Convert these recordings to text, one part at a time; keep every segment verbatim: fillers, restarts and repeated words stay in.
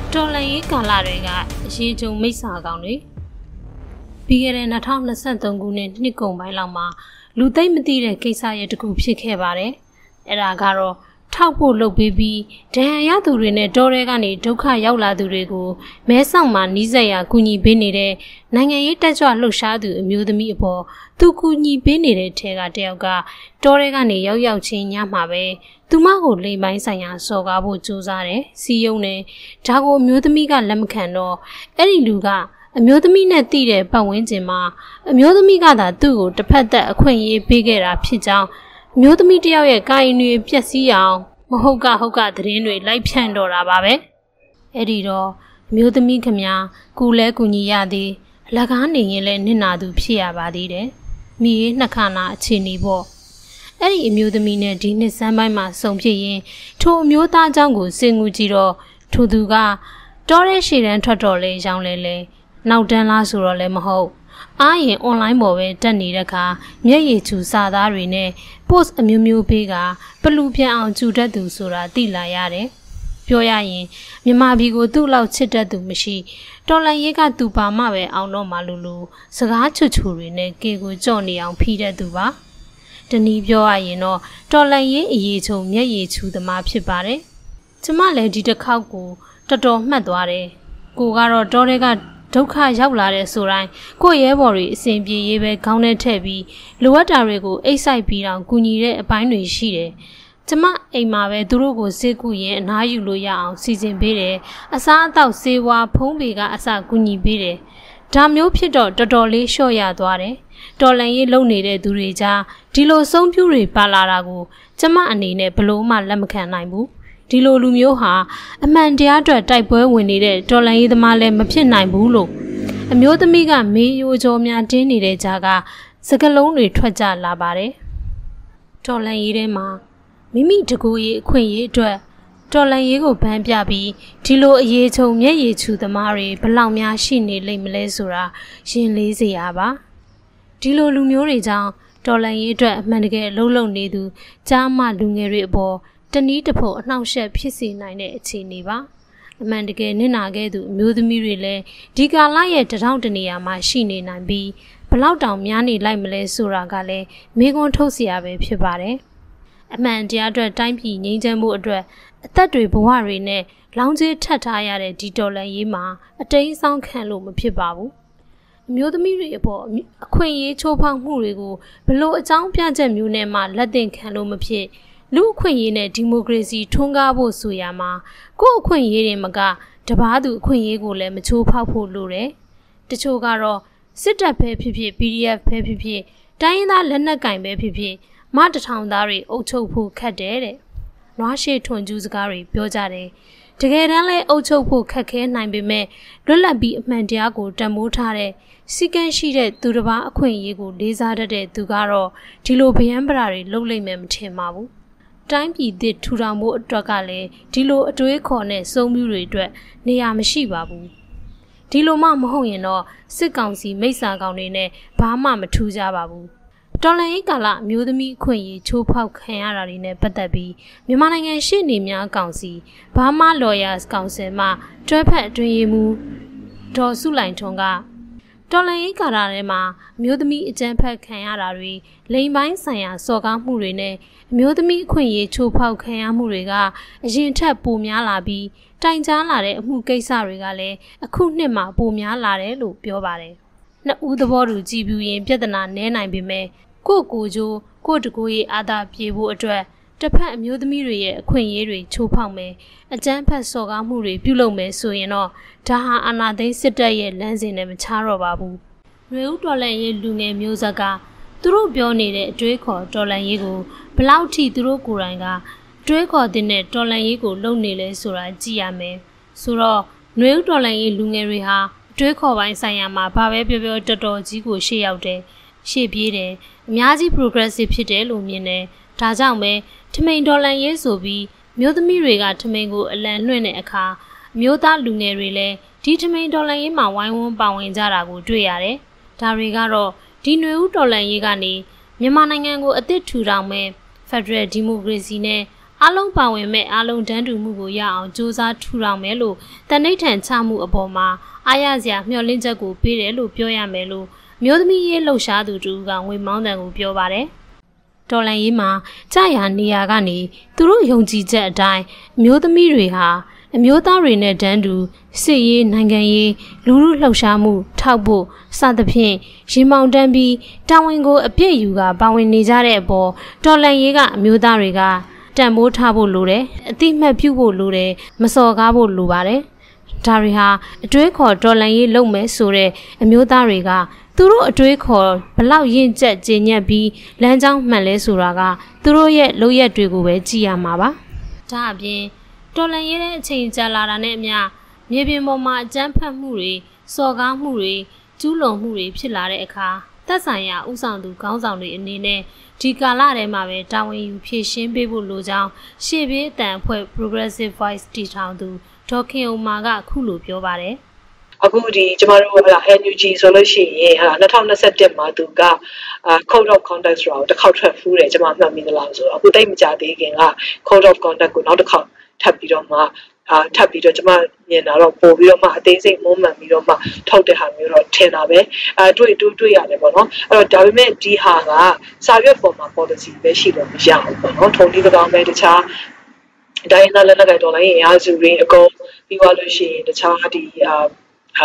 တော်လှန်ရေးကာလတွေကအရေးကြုံမိစ္ဆာကောင်တွေပြီးခဲ့တဲ့၂၀၂၃ခုနှစ်နှစ်ကုန်ပိုင်းလောက်မှာလူသိမ့်မသိတဲ့ကိစ္စရဲ့တကူဖြစ်ခဲ့ပါတယ်။အဲ့ဒါကတော့ထောက်ဖို့လုပ်ပေးပြီးဒဏ်ရာရသူတွေနဲ့တောထဲကနေဒုက္ခရောက်လာသူတွေကိုမဲဆောက်မှာနီးစပ်ရာကူညီပေးနေတဲ့နိုင်ငံရေးတက်ကြွလှုပ်ရှားသူအမျိုးသမီးအပေါ်သူကူညီပေးနေတဲ့ထဲကတယောက်ကတောထဲကနေရောက်ရောက်ချင်းညမှာပဲသူမကိုလိမ်ပိုင်းဆိုင်ရာစော်ကားဖို့ကြိုးစားတယ်စီယုံနဲ့ဒါကိုအမျိုးသမီးကလက်မခံတော့အဲ့ဒီလူကအမျိုးသမီးနဲ့တည်တဲ့ပတ်ဝန်းကျင်မှာအမျိုးသမီးကသာသူ့ကိုတစ်ဖက်သက်အခွင့်အရေးပေးခဲ့တာဖြစ်ကြောင်းအမျိုးသမီးတယောက်ရဲ့ကာယတွေပျက်စီးအောင်မဟုတ်ကဟုတ်ကသတင်းတွေလိုက်ဖြန့်တော့တာပါပဲအဲ့ဒီတော့အမျိုးသမီးခမကူလဲကူညီရသည်အလကားနေရင်လည်းနစ်နာသူဖြစ်ရပါသေးတယ်မိရေးနှစ်ခါနာအခြေအနေပေါ့အဲ့ဒီအမျိုးသမီးနဲ့ဒီနှစ်စမ်းပိုင်းမှာစုံဖြစ်ရင်ထိုအမျိုးသားเจ้าကိုစင်ငူကြည့်တော့ထိုသူကတောတဲ့ရှည်တန်းထွက်တော်လဲရောင်းလဲလဲနောက်တန်းလားဆိုတော့လည်းမဟုတ်အားရင် online ပေါ်ပဲတက်နေတဲ့အခါမျက်ရည်ချူစာသားတွေနဲ့ post အမျိုးမျိုးပေးကပလူပြန်အောင်ကြူတတ်သူဆိုတာသိလာရတယ်။ပြောရရင်မြန်မာပြည်ကိုသူ့လောက်ချစ်တတ်သူမရှိတော်လန်ရေးကသူပါမှပဲအောင်တော့မှလူလူစကားချွတ်ချူတွေနဲ့ကေကိုကြော့နေအောင်ဖိတတ်သူပါ။တနည်းပြောရရင်တော့တော်လန်ရေးအရေးချုံမျက်ရည်ချူသမားဖြစ်ပါတယ်။ကျမလည်းဒီတစ်ခေါက်ကိုတော်တော်မှတ်သွားတယ်။ကိုကတော့တောထဲကဒုက္ခရောက်လာတဲ့ဆိုတိုင်းကိုရဲဘော်တွေအစဉ်ပြေရေးပဲခေါင်းထဲထည့်ပြီးလိုအပ်တာတွေကိုအိတ်ဆိုင်ပြီးတော့ကူညီတဲ့အပိုင်းတွေရှိတယ်။ကျမအိမ်မှာပဲသူတို့ကိုစေကူရင်အနားယူလို့ရအောင်စီစဉ်ပေးတယ်။အစားအသောက်စေဝါဖုံးပေကအစကူညီပေးတယ်။ဒါမျိုးဖြစ်တော့တော်တော်လေးလျှော့ရသွားတယ်။တော်လန်ရေးလုံနေတဲ့သူတွေကြားဒီလိုဆုံးဖြူတွေပါလာတာကိုကျမအနေနဲ့ဘလို့မှလက်မခံနိုင်ဘူး။ဒီလိုလူမျိုးဟာအမှန်တရားအတွက်တိုက်ပွဲဝင်နေတဲ့တော်လန်ရေးသမားလည်းမဖြစ်နိုင်ဘူးလို့အမျိုးသမီးကမေးရိုးကြောများတင်းနေတဲ့ကြားကစကလုံးတွေထွက်ကြလာပါတယ်။တော်လန်ရေးထဲမှာမိမိတကူရေးအခွင့်အရေးအတွက်တော်လန်ရေးကိုဗန်းပြပြီးဒီလိုအရေးချုံမျက်ရည်ချူသမားတွေဘလောက်များရှိနေလိမ့်မလဲဆိုတာရင်လေးစရာပါ။ဒီလိုလူမျိုးတွေကြောင့်တော်လန်ရေးအတွက်အမှန်တကယ်အလုံးလုံးနေသူကြားမလူငယ်တွေအပေါ်တနည်းတဖို့အနှောင့်အယှက်ဖြစ်စေနိုင်တဲ့အခြေအနေပါအမှန်တကယ်နစ်နာခဲ့သူအမျိုးသမီးတွေလည်းဒီကာလရဲ့တထောင်တနေရာမှာရှိနေနိုင်ပြီးဘလောက်တောင်များနေလိုက်မလဲဆိုတာကလည်းမေးခွန်းထုတ်စရာပဲဖြစ်ပါတယ်အမှန်တရားအတွက်တိုင်းပြည်ငြိမ်းချမ်းမှုအတွက်အသက်တွေဘဝတွေနဲ့လောင်းကျဲထပ်ထားရတဲ့ဒီတော်လန်ရေးမှာအတိမ်းဆောင်ခံလို့မဖြစ်ပါဘူးအမျိုးသမီးတွေအပေါ်အခွင့်အရေးချိုးဖောက်မှုတွေကိုဘလို့အကြောင်းပြချက်မျိုးနဲ့မှလက်သင့်ခံလို့မဖြစ်လူအခွင့်အရေးနဲ့ဒီမိုကရေစီထွန်းကားဖို့ဆိုရမှာကိုယ့်အခွင့်အရေးတွေမကတပားသူအခွင့်အရေးကိုလည်းမချိုးဖောက်ဖို့လိုတယ်။တချို့ကတော့စစ်တပ်ပဲဖြစ်ဖြစ် P D F ပဲဖြစ်ဖြစ်တိုင်းရင်းသားလက်နက်ကင်ပဲဖြစ်ဖြစ်မတထောင်သားတွေအုပ်ချုပ်ဖို့ခက်တယ်တဲ့။နွားရှည်ထွန်ကျူးစကားတွေပြောကြတယ်။တကယ်တမ်းလဲအုပ်ချုပ်ဖို့ခက်ခဲနိုင်ပေမဲ့လွတ်လပ်ပြီးအမှန်တရားကိုတန်ဖိုးထားတဲ့စီကံရှိတဲ့သူတစ်ပါးအခွင့်အရေးကိုလေးစားတတ်တဲ့သူကတော့ဒီလိုဗျမ်းပရာတွေလုပ်လိမ့်မယ်မထင်ပါဘူး။တိုင်းပြည်သစ်ထူထောင်မှုအတွက်ကလည်းဒီလိုအတွေးခေါ်နဲ့စုံမှုတွေအတွက်နေရာမရှိပါဘူးဒီလိုမှမဟုတ်ရင်တော့စစ်ကောင်စီမိစ္ဆာကောင်တွေနဲ့ဘာမှမထူးကြပါဘူးတော်လှန်ရေးကာလအမျိုးသမီးအခွင့်အရေးချိုးဖောက်ခံရတာတွေနဲ့ပတ်သက်ပြီးမြန်မာနိုင်ငံရှေ့နေများကောင်စီဘာမှ Lawyers Council မှတွဲဖက်အတွင်းရေးမှူးဒေါ်စုလိုင်ထွန်းကတော်လှန်ရေးကာလထဲမှာအမျိုးသမီးအကြမ်းဖက်ခံရတာတွေလိမ်ပိုင်းဆိုင်ရာစော်ကားမှုတွေနဲ့အမျိုးသမီးအခွင့်အရေးချိုးဖောက်ခံရမှုတွေကအရင်ထက်ပိုများလာပြီးတိုင်ကြားလာတဲ့အမှုကိစ္စတွေကလည်းအခုနှစ်မှာပိုများလာတယ်လို့ပြောပါတယ်။နှစ်ဦးသဘောတူကြည်ပြူရင်ပြဿနာနည်းနိုင်ပေမဲ့ကိုယ့်ကိုယ်ကျိုးကိုယ့်တကိုယ်ရေးအာသာပြေဖို့အတွက်တစ်ဖက်အမျိုးသမီးတွေရဲ့အခွင့်အရေးတွေချိုးဖောက်မယ်အကြမ်းဖက်စော်ကားမှုတွေပြုလုပ်မယ်ဆိုရင်တော့ဒါဟာအာဏာသိမ်းစစ်တပ်ရဲ့လမ်းစဉ်နဲ့မခြားတော့ပါဘူး။ရွေဦးတော်လှန်ရေးလူငယ်မျိုးဆက်ကသူတို့ပြောနေတဲ့အတွေးခေါ်တော်လှန်ရေးကိုဘလောက်ထိသူတို့ကိုယ်တိုင်ကတွေးခေါ်တဲ့တော်လှန်ရေးကိုလုပ်နေလဲဆိုတာကြည့်ရမယ်။ဆိုတော့ရွေဦးတော်လှန်ရေးလူငယ်တွေဟာအတွေးခေါ်ပိုင်းဆိုင်ရာမှာဘာပဲပြောပြောတော်တော်ကြီးကိုရှေ့ရောက်တယ်။ရှေ့ပြေးတယ်။အများကြီး progressive ဖြစ်တယ်လို့မြင်တယ်။ဒါကြောင့်ပဲထမိန်တော်လှန်ရေးဆိုပြီးမျိုးသမီးတွေကထမိန်ကိုအလံလွှင့်တဲ့အခါမျိုးသားလူငယ်တွေလည်းဒီထမိန်တော်လှန်ရေးမှာဝိုင်းဝန်းပါဝင်ကြတာကိုတွေ့ရတယ်။ဒါတွေကတော့ဒီຫນွေဦးတော်လှန်ရေးကနေမြန်မာနိုင်ငံကိုအသစ်ထူထောင်မဲ့ Federal Democracy နဲ့အားလုံးပါဝင်မဲ့အားလုံးတန်းတူမှုကိုရအောင်စူးစမ်းထူထောင်မယ်လို့တနိဋ္ဌာန်ချမှုအပေါ်မှာအားရစရာမျှော်လင့်ချက်ကိုပေးတယ်လို့ပြောရမယ်လို့မျိုးသမီးရေးလှုပ်ရှားသူတူကငွေမောင်းတန်ကိုပြောပါတယ်။တော်လန်ရေးမှာကြာရနေရာကနေသူတို့ယုံကြည်ချက်အတိုင်းမျိုးသမီးတွေဟာအမျိုးသားတွေနဲ့တန်းတူစစ်ရေးနိုင်ငံရေးလူမှုလှုပ်ရှားမှုထောက်ဖို့စသဖြင့်ရေမောင်တန်းပြီးတာဝန်ကိုအပြည့်ယူကပါဝင်နေကြတဲ့အပေါ်တော်လန်ရေးကအမျိုးသားတွေကတန်ဖိုးထားဖို့လိုတယ်အတိမတ်ပြုဖို့လိုတယ်မစော်ကားဖို့လိုပါတယ်ဒါတွေဟာအတွေးခေါ်တော်လန်ရေးလုပ်မယ်ဆိုတဲ့အမျိုးသားတွေကသူတို့အတွေးခေါ်ဘလောက်ရင့်ကျက်ကျဉ်ညက်ပြီးလမ်းကြောင်းမှန်လဲဆိုတာကသူတို့ရဲ့လုပ်ရက်တွေကိုပဲကြည့်ရမှာပါဒါအပြင်တော်လန်ရေးတဲ့အချိန်ကြာလာတာနဲ့အမျှမြေပြင်ပေါ်မှာအကြမ်းဖက်မှုတွေစော်ကားမှုတွေကျူးလွန်မှုတွေဖြစ်လာတဲ့အခါသက်ဆိုင်ရာဥဆောင်သူခေါင်းဆောင်တွေအနေနဲ့ဒီကာလထဲမှာပဲတာဝန်ယူဖြည့်ရှင်းပေးဖို့လိုကြောင်းရှေ့ပြေးအတန်အဖွဲ့ Progressive Voice တည်ထောင်သူဒေါ်ခင်ဦးမာကအခုလိုပြောပါတယ်အခုဒီကျမတို့ဟာ N U G ဆိုလို့ရှိရင်ဟာtwenty twenty-oneမှာသူက Code of Conduct ဆိုတာတစ်ခေါက်ထွက်ဖူးတယ်ကျမမှတ်မိသလားဆိုတော့အခုတိတ်မကြသေးခင်က Code of Conduct ကိုနောက်တစ်ခေါက်ထပ်ပြီးတော့မှအာထပ်ပြီးတော့ကျမမြင်တာတော့ပို့ပြီးတော့မှအသေးစိတ်မုံမှန်ပြီးတော့မှထောက်တဲ့ဟာမျိုးတော့ထင်တာပဲအဲတွေ့တွေ့တွေ့ရတယ်ပေါ့နော်အဲ့တော့ဒါပေမဲ့ဒီဟာကစာရွက်ပေါ်မှာ policy ပဲရှိလို့မရဘူးပေါ့နော်ထုံးဒီကောင်ပဲတခြားတိုင်းနာလည်းလည်းတော်လိုင်းရင်အားစုရင်းအကုန်ပြီးသွားလို့ရှိရင်တခြားဒီအာအာ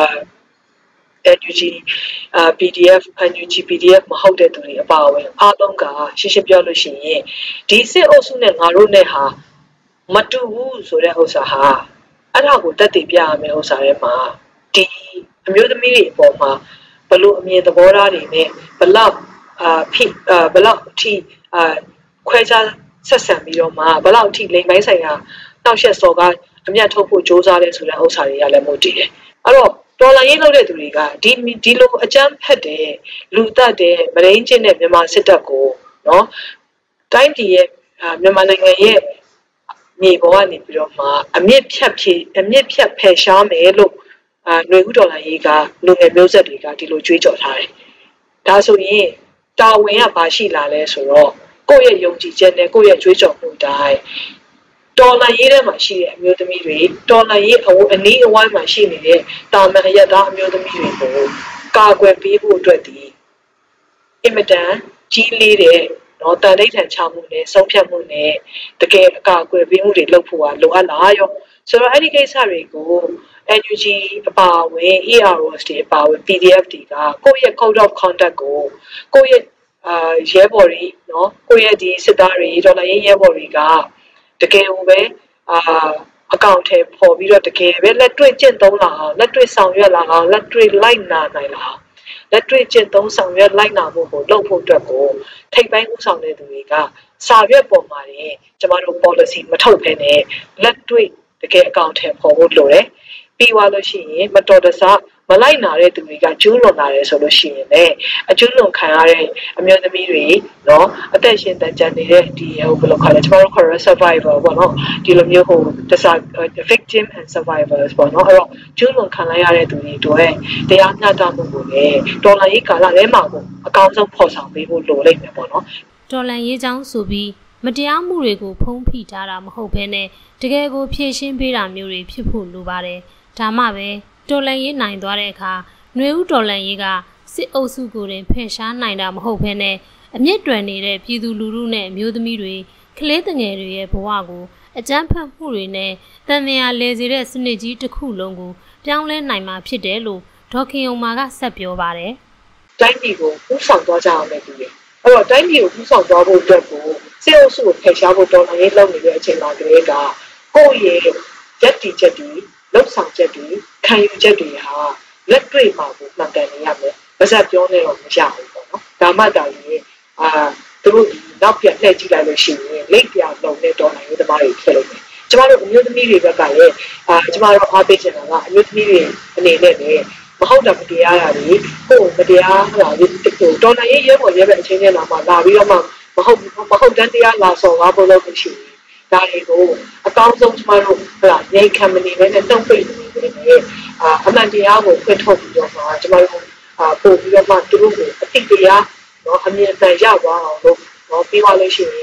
N U G အာ P D F N U G P D F မဟုတ်တဲ့သူတွေအပါအဝင်အားလုံးကရှင်းရှင်းပြောလို့ရှိရင်ဒီစစ်အုပ်စုနဲ့ငါတို့နဲ့ဟာမတူဘူးဆိုတဲ့ဥစ္စာဟာအဲ့ဒါကိုတက်တည်ပြရမယ်ဥစ္စာတွေမှာဒီအမျိုးသမီးတွေအပေါ်မှာဘလို့အမြင်သဘောထားတွေနဲ့ဘလောက်အာဖိအာဘလောက်အထိအာခွဲခြားဆက်ဆံပြီးတော့မှဘလောက်အထိလိမ်ပိုင်းဆိုင်ရာနှောက်ယှက်စော်ကားအမျက်ထုတ်ဖို့ကြိုးစားလဲဆိုတဲ့ဥစ္စာတွေကလည်းမို့တည်တယ်အဲ့တော့တော်လိုင်းရေးလုပ်တဲ့သူတွေကဒီဒီလိုအကြမ်းဖက်တဲ့လူတက်တဲ့မရင်းချင်းတဲ့မြန်မာစစ်တပ်ကိုနော်တိုင်းပြည်ရဲ့မြန်မာနိုင်ငံရဲ့မြေပေါ်ကနေပြီးတော့မှအမြင့်ဖြတ်ဖြည့်အမြင့်ဖြတ်ဖယ်ရှားမယ်လို့အာຫນွေဦးဒေါ်လာရေးကလူငယ်မျိုးဆက်တွေကဒီလိုကြွေးကြော်ထားတယ်။ဒါဆိုရင်တာဝန်ကဘာရှိလာလဲဆိုတော့ကိုယ့်ရဲ့ယုံကြည်ချက်နဲ့ကိုယ့်ရဲ့ကြွေးကြော်မှုတိုင်းဒေါ်လာရေးထဲမှာရှိတဲ့အမျိုးသမီးတွေဒေါ်လာရေးအအနည်းအဝိုင်းမှာရှိနေတဲ့တာမန်အရသားအမျိုးသမီးတွေကိုကာကွယ်ပေးဖို့အတွက်ဒီအင်မတန်ကြီးလေးတဲ့နော်တန်တိတ်ထန်ချမှုနဲ့ဆုံးဖြတ်မှုနဲ့တကယ်အကာအကွယ်ပေးမှုတွေလုပ်ဖို့ကလိုအပ်လားရောဆိုတော့အဲ့ဒီကိစ္စတွေကို N U G အပါအဝင် A R O S တွေအပါအဝင် P D F တွေကကိုယ့်ရဲ့ Code of Conduct ကိုကိုယ့်ရဲ့အာရဲဘော်တွေနော်ကိုယ့်ရဲ့ဒီစစ်သားတွေဒေါ်လာရေးရဲဘော်တွေကတကယ်ကိုပဲအာအကောင့်ထဲပေါ်ပြီးတော့တကယ်ပဲလက်တွေ့ကျင့်သုံးလာအောင်လက်တွေ့ဆောင်ရွက်လာအောင်လက်တွေ့လိုက်နာနိုင်လာအောင်လက်တွေ့ကျင့်သုံးဆောင်ရွက်လိုက်နာမှုကိုလုပ်ဖို့အတွက်ကိုထိပ်ပိုင်းဥဆောင်တဲ့သူတွေကစာရွက်ပေါ်မှာရင်ကျမတို့ policy မထုတ်ဘဲနဲ့လက်တွေ့တကယ်အကောင့်ထဲပေါ်ဖို့လိုတယ်ပြီးသွားလို့ရှိရင်မတော်တဆမလိုက်နာတဲ့သူတွေကကျူးလွန်လာတယ်ဆိုလို့ရှိရင်လည်းအကျူးလွန်ခံရတဲ့အမျိုးသမီးတွေနော်အသက်ရှင်တန်ကြနေတဲ့ဒီဟိုဘယ်လိုခေါ်လဲကျမတို့ခေါ်ရ survivor ပေါ့နော်ဒီလိုမျိုးဟိုတဆ victim and survivors ပေါ့နော်အဲ့တော့ကျူးလွန်ခံလိုက်ရတဲ့သူတွေတို့ရဲ့တရားမျှတမှုကိုလည်းတော်လှန်ရေးကာလထဲမှာကိုအကောင်းဆုံးဖော်ဆောင်ပေးဖို့လိုလိမ့်မယ်ပေါ့နော်တော်လှန်ရေးကြောင်းဆိုပြီးမတရားမှုတွေကိုဖုံးဖိထားတာမဟုတ်ဘဲနဲ့တကယ်ကိုဖြည့်ရှင်းပေးတာမျိုးတွေဖြစ်ဖို့လိုပါတယ်ဒါမှပဲတော်လန်ရေးနိုင်သွားတဲ့အခါຫນွေဦးတော်လန်ရေးကစစ်အုပ်စုကိုတင်ဖယ်ရှားနိုင်တာမဟုတ်ဘဲနဲ့အမြင့်တွယ်နေတဲ့ပြည်သူလူထုနဲ့မျိုးသမီးတွေကလေးငယ်တွေရဲ့ဘဝကိုအကြမ်းဖက်မှုတွေနဲ့တန်မြာလဲစေတဲ့စနစ်ကြီးတစ်ခုလုံးကိုပြောင်းလဲနိုင်မှာဖြစ်တယ်လို့ဒေါ်ခင်အောင်မာကဆက်ပြောပါတယ်။တိုင်းပြည်ကိုပူးဆောင်သွားကြအောင်လည်းဒီလေ။အဲ့တော့တိုင်းပြည်ကိုပူးဆောင်သွားဖို့အတွက်ကိုစစ်အုပ်စုကိုဖယ်ရှားဖို့တော်လန်ရေးလုပ်နေတဲ့အချိန်မှာတည်းကကိုယ့်ရဲ့ရက်တီချက်တွေလောက်ဆောင်ချက်တွေခံယူချက်တွေဟာလက်တွေ့မှာကိုမှန်ကန်နေရမယ်။ဘာသာပြောနေတော့မရဘူးပေါ့နော်။ဒါမှတာရင်အာသူတို့နောက်ပြန်လှည့်ကြည့်လိုက်လို့ရှိရင်လက်ပြလုံးနဲ့တော်နိုင်ရေးသမားတွေဖြစ်လို့။ကျမတို့အမျိုးသမီးတွေဘက်ကလည်းအာကျမတို့အားပေးချင်တာကအမျိုးသမီးတွေအနေနဲ့လည်းမဟုတ်တာမတရားတာတွေကိုယ်မတရားတာတွေတော်နိုင်ရေးရဲပေါ်ရဲပဲအချင်းချင်းလာမှလာပြီးတော့မှမဟုတ်မဟုတ်တန်းတရားလာဆော်ကားဖို့လို့မရှိဘူး။ဒါတွေကိုအကောင်းဆုံးကျမတို့ဟလာနေခံမနေနဲ့တုံ့ပိတ်နေတယ်အာအမှန်တရားကိုဖွင့်ထုတ်ပြီးတော့မှကျမတို့အာပို့ပြီးတော့မှသူတို့ကိုအတိတ်တရားနော်အမြင်တန်ရသွားအောင်လို့နော်ပြီးသွားလို့ရှိရင်အာ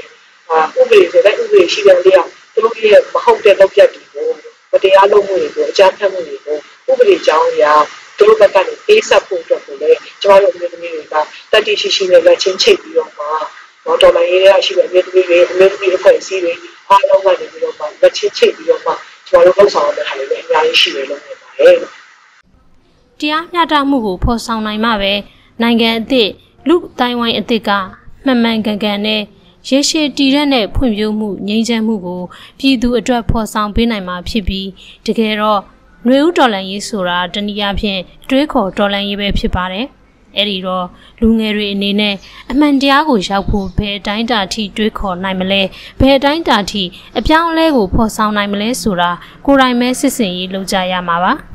ဥပဒေဆိုတဲ့ဥပဒေရှိတဲ့လေးကသူတို့ရဲ့မဟုတ်တဲ့လုပ်ရက်တွေကိုမတရားလုပ်မှုတွေကိုအကြမ်းဖက်မှုတွေကိုဥပဒေကြောင်းအရာသူတို့ဘက်ကနေပေးဆက်ဖို့အတွက်ကိုလည်းကျမတို့အမျိုးသမီးတွေကတတိရှိရှိနဲ့လက်ချင်းချိတ်ပြီးတော့မှတော့တော်လိုင်းရေးရရှိတဲ့အမျိုးသမီးတွေအမျိုးသမီးအဖွဲ့အစည်းတွေအားလုံးကနေပြီးတော့မှလက်ချင်းချိတ်ပြီးတော့မှကျမတို့လှုပ်ဆောင်ရတဲ့ဟာတွေလည်းအများကြီးရှိတယ်လို့မြင်ပါတယ်။တရားမျှတမှုကိုဖော်ဆောင်နိုင်မှပဲနိုင်ငံအသစ်လူတိုင်းဝိုင်းအသစ်ကမှန်မှန်ကန်ကန်နဲ့ရေရှည်တည်တဲ့ဖွံ့ဖြိုးမှုငြိမ်းချမ်းမှုကိုပြည်သူအတွက်ဖော်ဆောင်ပေးနိုင်မှာဖြစ်ပြီးတကယ်တော့ຫນွေဦးတော်လှန်ရေးဆိုတာတနည်းအားဖြင့်အတွေးခေါ်တော်လှန်ရေးပဲဖြစ်ပါတယ်။အဲဒီတော့လူငယ်တွေအနေနဲ့အမှန်တရားကိုရောက်ဖို့ဘယ်တိုင်းတာထိတွေးခေါ်နိုင်မလဲဘယ်တိုင်းတာထိအပြောင်းအလဲကိုဖော်ဆောင်နိုင်မလဲဆိုတာကိုယ်တိုင်ပဲစစ်စင်ရေးလုပ်ကြရမှာပါ။